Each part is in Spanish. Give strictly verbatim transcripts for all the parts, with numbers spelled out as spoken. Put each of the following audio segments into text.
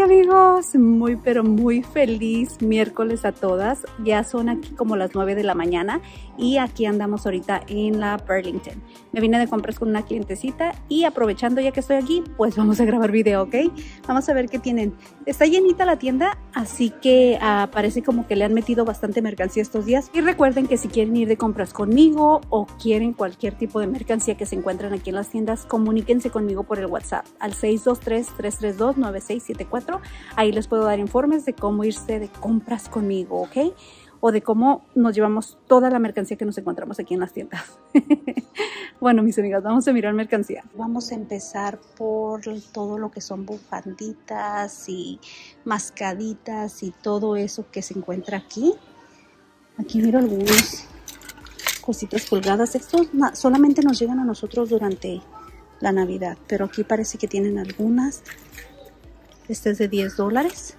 Hola amigos, muy pero muy feliz miércoles a todas. Ya son aquí como las nueve de la mañana y aquí andamos ahorita en la Burlington. Me vine de compras con una clientecita y aprovechando ya que estoy aquí, pues vamos a grabar video, ¿ok? Vamos a ver qué tienen. Está llenita la tienda, así que uh, parece como que le han metido bastante mercancía estos días. Y recuerden que si quieren ir de compras conmigo o quieren cualquier tipo de mercancía que se encuentren aquí en las tiendas, comuníquense conmigo por el WhatsApp al seis dos tres, tres tres dos, nueve seis siete cuatro. Ahí les puedo dar informes de cómo irse de compras conmigo, ¿ok? O de cómo nos llevamos toda la mercancía que nos encontramos aquí en las tiendas. Bueno, mis amigas, vamos a mirar mercancía. Vamos a empezar por todo lo que son bufanditas y mascaditas y todo eso que se encuentra aquí. Aquí miro algunos cositas colgadas. Estos solamente nos llegan a nosotros durante la Navidad, pero aquí parece que tienen algunas. Este es de diez dólares.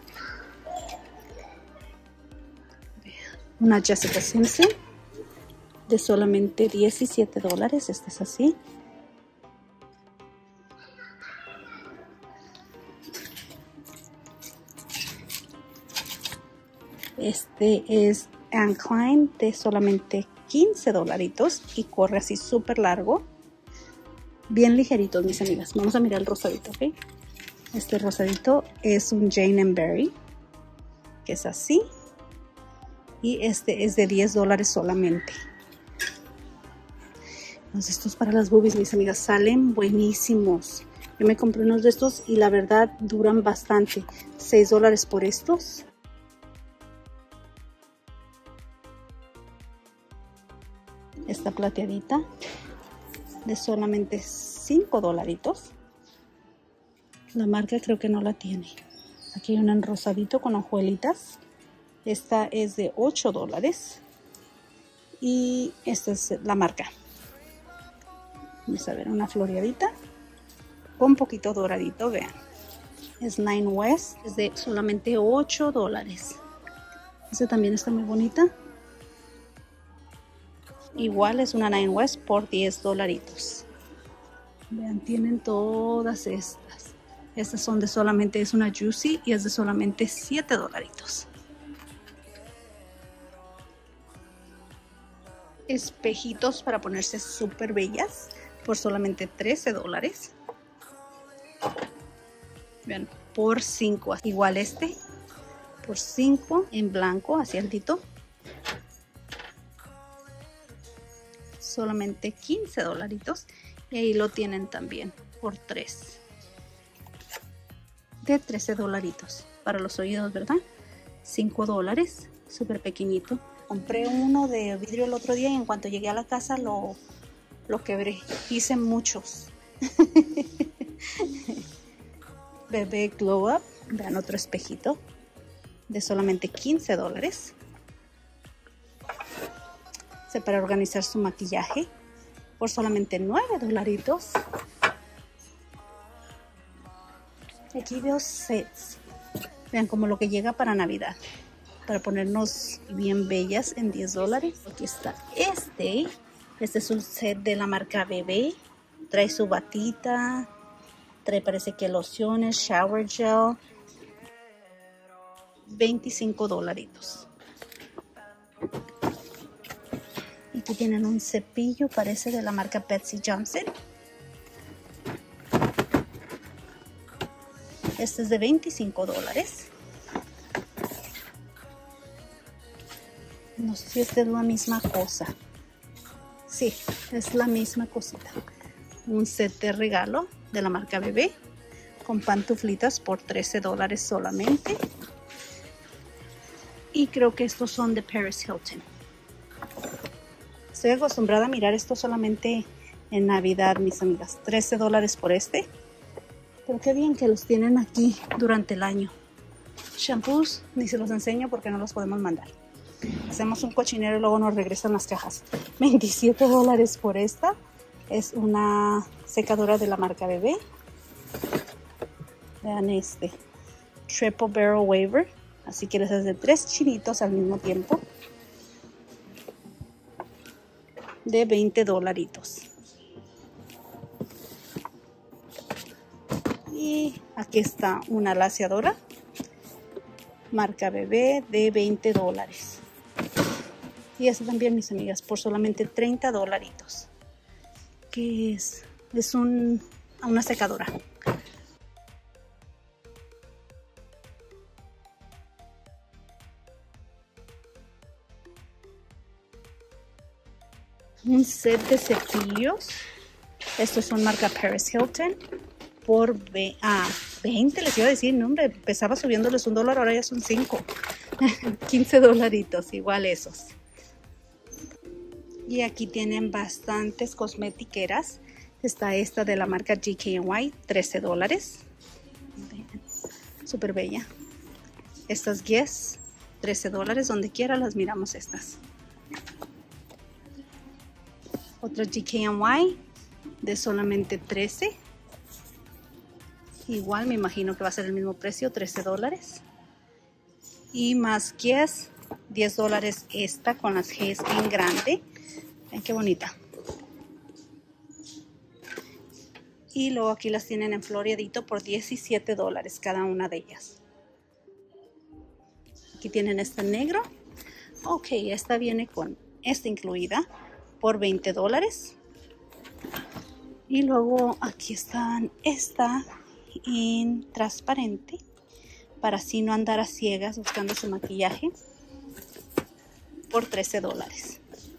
Una Jessica Simpson de solamente diecisiete dólares. Este es así. Este es Anne Klein de solamente quince dolaritos y corre así súper largo. Bien ligeritos, mis amigas. Vamos a mirar el rosadito, ¿ok? Este rosadito es un Jane and Berry, que es así. Y este es de diez dólares solamente. Entonces, estos para las boobies, mis amigas, salen buenísimos. Yo me compré unos de estos y la verdad duran bastante. seis dólares por estos. Esta plateadita de solamente cinco dolaritos. La marca creo que no la tiene. Aquí hay una en rosadito con hojuelitas. Esta es de ocho dólares. Y esta es la marca. Vamos a ver, una floreadita. Un poquito doradito, vean. Es Nine West. Es de solamente ocho dólares. Esta también está muy bonita. Igual es una Nine West por diez dolaritos. Vean, tienen todas estas. Estas son de solamente, es una Juicy y es de solamente siete dolaritos. Espejitos para ponerse súper bellas por solamente trece dólares. Vean, por cinco. Igual este, por cinco en blanco, así altito. Solamente quince dolaritos. Y ahí lo tienen también por tres. De trece dolaritos. Para los oídos, ¿verdad? cinco dólares. Súper pequeñito. Compré uno de vidrio el otro día y en cuanto llegué a la casa lo, lo quebré. Hice muchos. Bebé Glow Up. Vean, otro espejito. De solamente quince dólares. Para organizar su maquillaje por solamente nueve dolaritos. Aquí veo sets. Vean como lo que llega para Navidad, para ponernos bien bellas en diez dólares. Aquí está este. Este es un set de la marca Bebé. Trae su batita. Trae parece que lociones, shower gel. veinticinco dolaritos. Aquí tienen un cepillo, parece de la marca Betsy Johnson. Este es de veinticinco dólares. No sé si esta es la misma cosa. Sí, es la misma cosita. Un set de regalo de la marca Bebé con pantuflitas por trece dólares solamente. Y creo que estos son de Paris Hilton. Estoy acostumbrada a mirar esto solamente en Navidad, mis amigas. trece dólares por este. Pero qué bien que los tienen aquí durante el año. Shampoos, ni se los enseño porque no los podemos mandar. Hacemos un cochinero y luego nos regresan las cajas. veintisiete dólares por esta. Es una secadora de la marca Bebé. Vean este. Triple Barrel Waver. Así que les hace tres chinitos al mismo tiempo. De veinte dolaritos. Y aquí está una laseadora marca bebé de veinte dólares. Y eso también, mis amigas, por solamente treinta dolaritos. ¿Qué es? Es un, una secadora. Un set de cepillos. Estos son marca Paris Hilton. Por ah, veinte, les iba a decir, no hombre, empezaba subiéndoles un dólar, ahora ya son cinco. quince dolaritos, igual esos. Y aquí tienen bastantes cosmetiqueras. Está esta de la marca G K and Y, trece dólares. Súper bella. Estas Guess, trece dólares. Donde quiera las miramos estas. Otra G K and Y de solamente trece. Igual me imagino que va a ser el mismo precio, trece dólares. Y más Guess, diez dólares esta con las Gs en grande. Ven qué bonita. Y luego aquí las tienen en floreadito por diecisiete dólares cada una de ellas. Aquí tienen esta negro. Ok, esta viene con esta incluida por veinte dólares. Y luego aquí están esta en transparente para así no andar a ciegas buscando su maquillaje por trece dólares.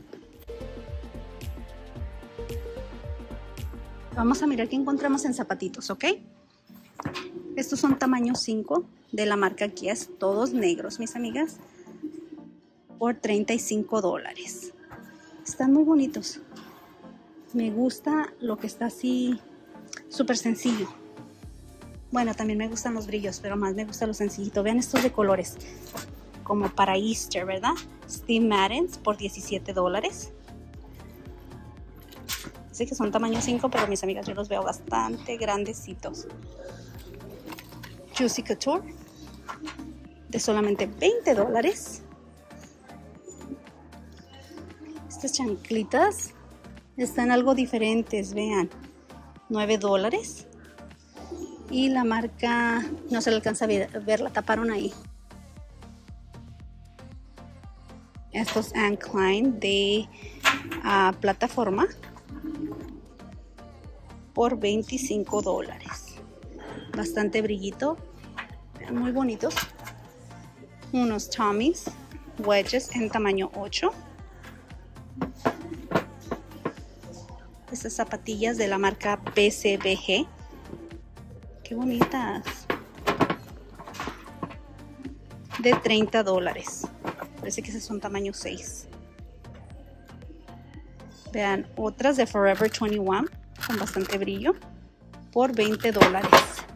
Vamos a mirar qué encontramos en zapatitos, ¿ok? Estos son tamaño cinco de la marca Guess, todos negros, mis amigas, por treinta y cinco dólares. Están muy bonitos. Me gusta lo que está así súper sencillo. Bueno, también me gustan los brillos, pero más me gusta lo sencillito. Vean estos de colores, como para Easter, ¿verdad? Steve Maddens por diecisiete dólares. Sé que son tamaño cinco, pero mis amigas yo los veo bastante grandecitos. Juicy Couture de solamente veinte dólares. Estas chanclitas están algo diferentes, vean, nueve dólares. Y la marca, no se le alcanza a ver, la taparon ahí. Estos Anne Klein de uh, plataforma por veinticinco dólares. Bastante brillito, muy bonitos. Unos Tommy's wedges en tamaño ocho. Estas zapatillas de la marca P C B G. Qué bonitas. De treinta dólares. Parece que esas son tamaño seis. Vean, otras de Forever veintiuno con bastante brillo por veinte dólares.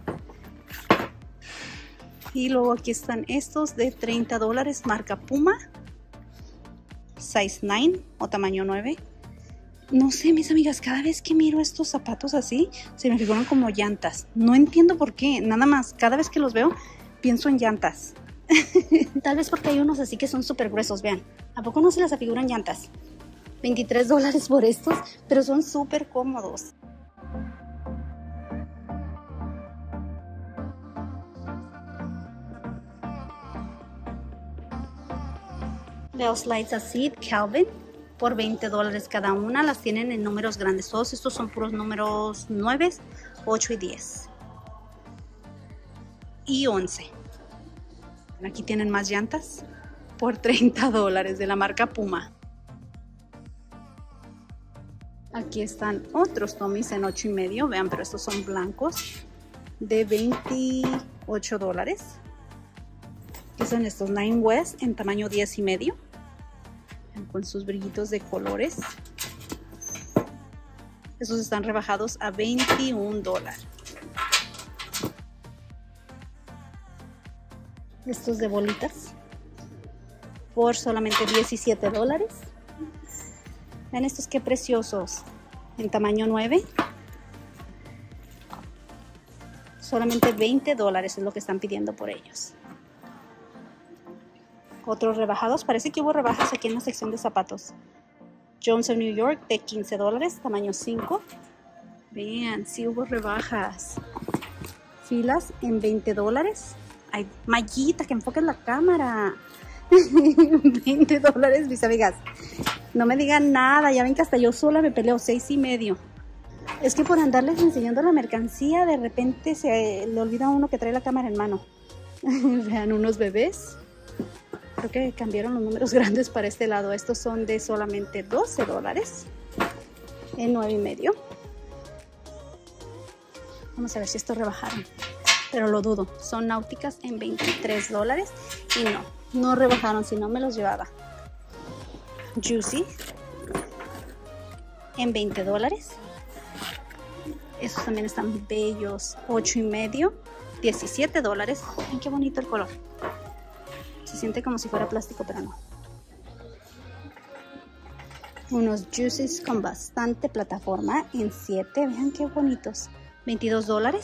Y luego aquí están estos de treinta dólares, marca Puma, size nueve o tamaño nueve. No sé, mis amigas, cada vez que miro estos zapatos así, se me figuran como llantas. No entiendo por qué, nada más, cada vez que los veo, pienso en llantas. Tal vez porque hay unos así que son súper gruesos, vean. ¿A poco no se les afiguran llantas? veintitrés dólares por estos, pero son súper cómodos. Veo slides así, Calvin, por veinte dólares cada una. Las tienen en números grandes. Todos estos son puros números nueve, ocho y diez. Y once. Aquí tienen más llantas por treinta dólares de la marca Puma. Aquí están otros Tommy's en ocho y medio. Vean, pero estos son blancos de veintiocho dólares. Que son estos Nine West en tamaño diez y medio. Con sus brillitos de colores. Estos están rebajados a veintiún dólares. Estos de bolitas por solamente diecisiete dólares. Vean estos qué preciosos. En tamaño nueve. Solamente veinte dólares es lo que están pidiendo por ellos. Otros rebajados. Parece que hubo rebajas aquí en la sección de zapatos. Jones of New York de quince dólares, tamaño cinco. Vean, sí hubo rebajas. Filas en veinte dólares. Ay, Mayita, que enfoques la cámara. veinte dólares, mis amigas. No me digan nada, ya ven que hasta yo sola me peleo, seis y medio. Es que por andarles enseñando la mercancía, de repente se le olvida a uno que trae la cámara en mano. Vean, unos bebés. Creo que cambiaron los números grandes para este lado. Estos son de solamente doce dólares. En nueve y medio. Vamos a ver si estos rebajaron. Pero lo dudo. Son náuticas en veintitrés dólares. Y no, no rebajaron, si no me los llevaba. Juicy. En veinte dólares. Estos también están bellos. ocho y medio. diecisiete dólares. Ay, qué bonito el color. Se siente como si fuera plástico, pero no. Unos juices con bastante plataforma en siete. Vean qué bonitos. veintidós dólares.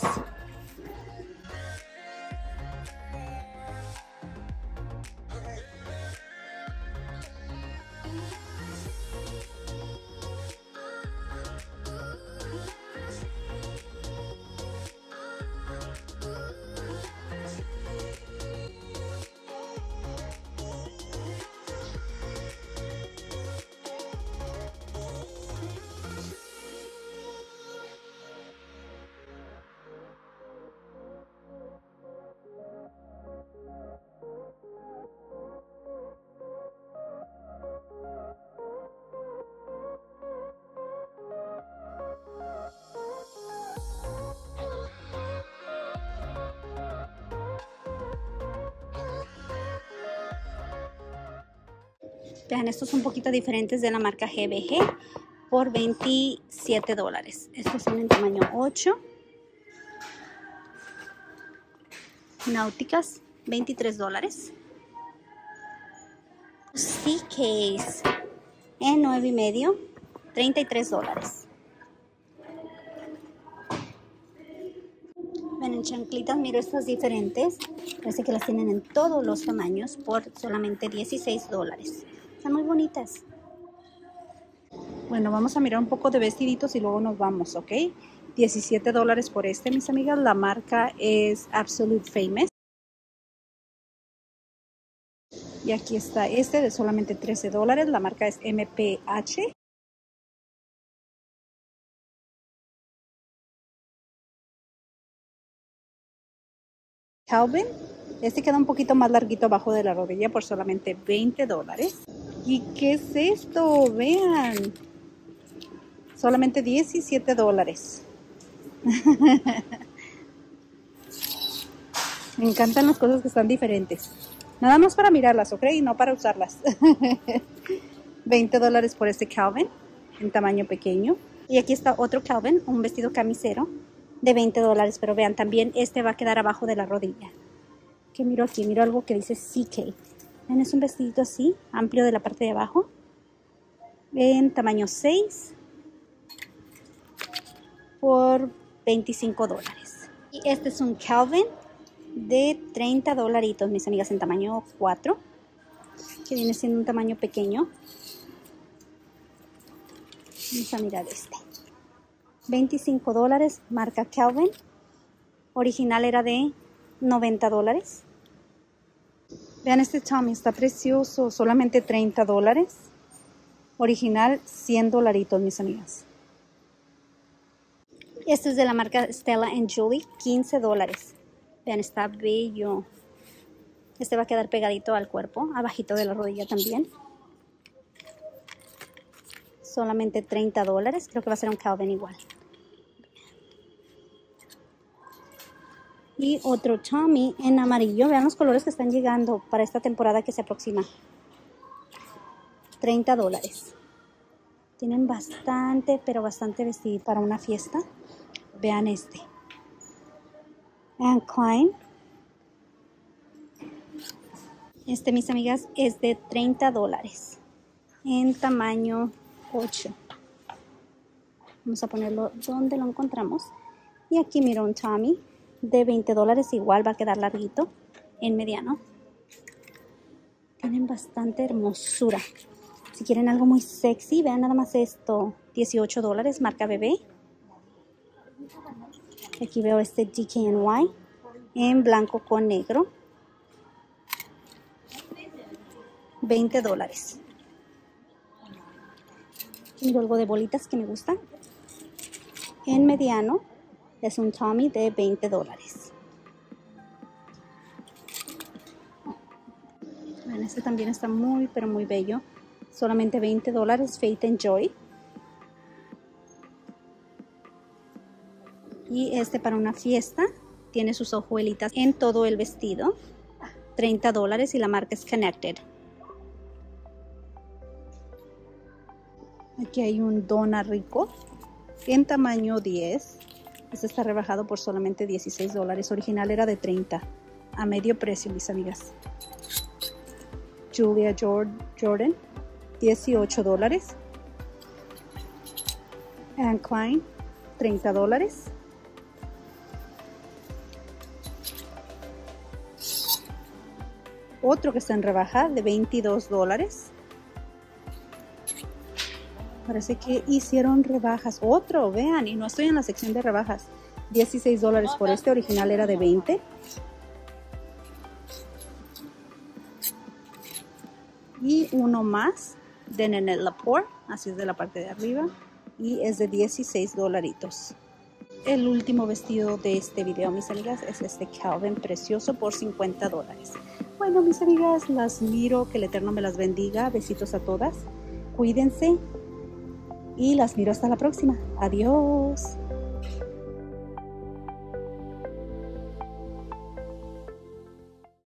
Vean, estos son un poquito diferentes de la marca G B G por veintisiete dólares. Estos son en tamaño ocho. Náuticas, veintitrés dólares. Sea Case en nueve y medio, treinta y tres dólares. Ven, en chanclitas, miro estas diferentes. Parece que las tienen en todos los tamaños por solamente dieciséis dólares. Están muy bonitas. Bueno, vamos a mirar un poco de vestiditos y luego nos vamos, ¿ok? diecisiete dólares por este, mis amigas. La marca es Absolute Famous. Y aquí está este de solamente trece dólares. La marca es M P H. Calvin. Este queda un poquito más larguito abajo de la rodilla por solamente veinte dólares. ¿Y qué es esto? Vean. Solamente diecisiete dólares. Me encantan las cosas que están diferentes. Nada más para mirarlas, ¿ok? Y no para usarlas. veinte dólares por este Calvin en tamaño pequeño. Y aquí está otro Calvin, un vestido camisero de veinte dólares. Pero vean, también este va a quedar abajo de la rodilla. ¿Qué miro aquí? Miro algo que dice C K. Vean, es un vestidito así, amplio de la parte de abajo. En tamaño seis. Por veinticinco dólares. Y este es un Calvin de treinta dolaritos, mis amigas, en tamaño cuatro. Que viene siendo un tamaño pequeño. Vamos a mirar este. veinticinco dólares, marca Calvin. Original era de noventa dólares. Vean este Tommy, está precioso, solamente treinta dólares. Original cien dolaritos, mis amigas. Este es de la marca Stella and Julie, quince dólares. Vean, está bello. Este va a quedar pegadito al cuerpo, abajito de la rodilla también. Solamente treinta dólares, creo que va a ser un Calvin igual. Y otro Tommy en amarillo. Vean los colores que están llegando para esta temporada que se aproxima. treinta dólares. Tienen bastante, pero bastante vestido para una fiesta. Vean este. Anne Klein. Este, mis amigas, es de treinta dólares. En tamaño ocho. Vamos a ponerlo donde lo encontramos. Y aquí miro un Tommy de veinte dólares, igual va a quedar larguito en mediano. Tienen bastante hermosura. Si quieren algo muy sexy, vean nada más esto, dieciocho dólares, marca bebé. Aquí veo este D K N Y en blanco con negro. veinte dólares. Tengo algo de bolitas que me gusta. En mediano es un Tommy de veinte dólares. Bueno, este también está muy, pero muy bello. Solamente veinte dólares, Faith and Joy. Y este para una fiesta. Tiene sus hojuelitas en todo el vestido. treinta dólares y la marca es Connected. Aquí hay un Dona Rico en tamaño diez. Este está rebajado por solamente dieciséis dólares. Original era de treinta. A medio precio, mis amigas. Julia Jordan, dieciocho dólares. Anne Klein, treinta dólares. Otro que está en rebaja de veintidós dólares. Parece que hicieron rebajas. Otro, vean, y no estoy en la sección de rebajas. dieciséis dólares por este, original era de veinte. Y uno más de Nanette Lepore, así es de la parte de arriba. Y es de dieciséis dolaritos. El último vestido de este video, mis amigas, es este Calvin precioso por cincuenta dólares. Bueno, mis amigas, las miro. Que el Eterno me las bendiga. Besitos a todas. Cuídense. Y las miro hasta la próxima. Adiós.